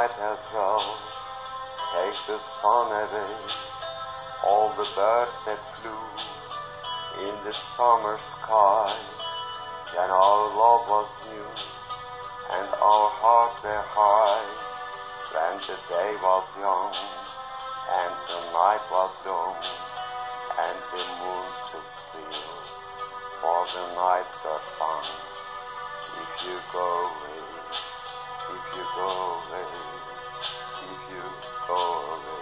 might as well take the sun away. All the birds that flew in the summer sky, when our love was new and our hearts were high, when the day was young and the night was long, and the moon stood still for the night was sung. If you go away, if you go away, if you go away.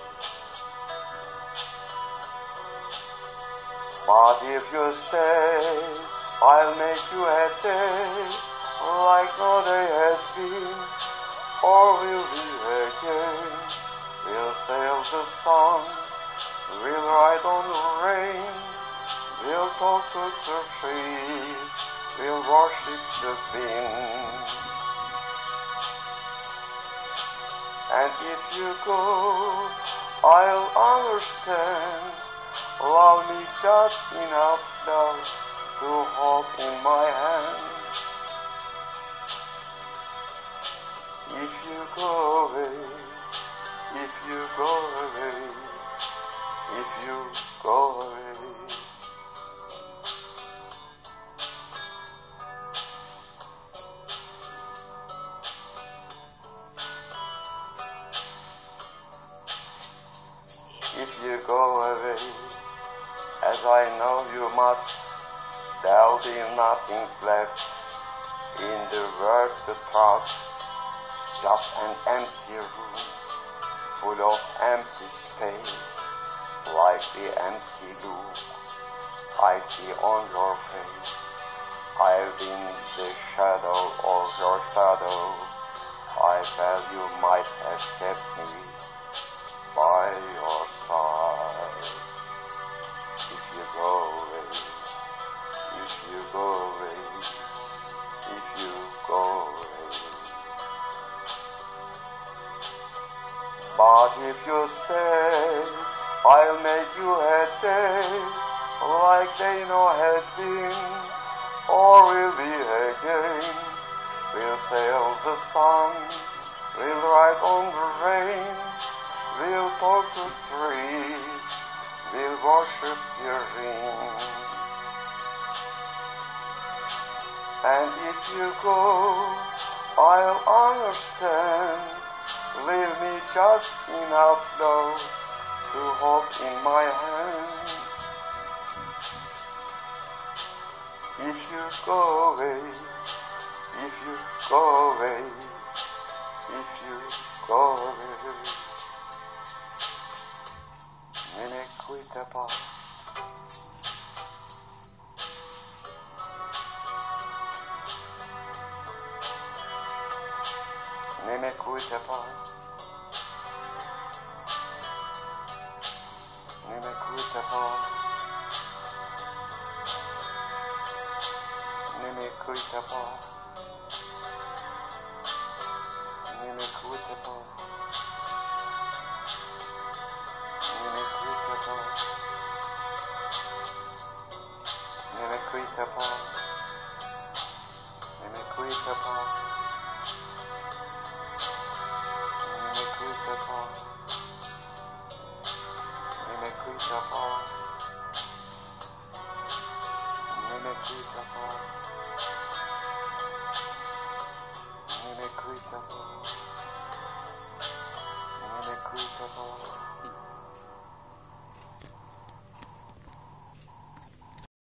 But if you stay, I'll make you a day like no day has been or will be again. We'll sail the sun, we'll ride on the rain, we'll talk to the trees, we'll worship the wind. And if you go, I'll understand. Allow me just enough love to hold in my hand. If you go away, if you go away, if you go away. If you go away, as I know you must, there'll be nothing left in the world to trust, just an empty room full of empty space, like the empty loop I see on your face. I've been the shadow of your shadow. I felt you might have kept me by your side. If you go away, if you go away, if you go away. But if you stay, I'll make you a day like they know has been or will be again. We'll sail the sun, we'll ride on the rain, we'll talk to trees, we'll worship the ring. And if you go, I'll understand. Leave me just enough love to hold in my hand. If you go away, if you go away, if you go away. Ne me quitte pas. Ne m'écoute pas. Ne m'écoute pas. Ne m'écoute pas.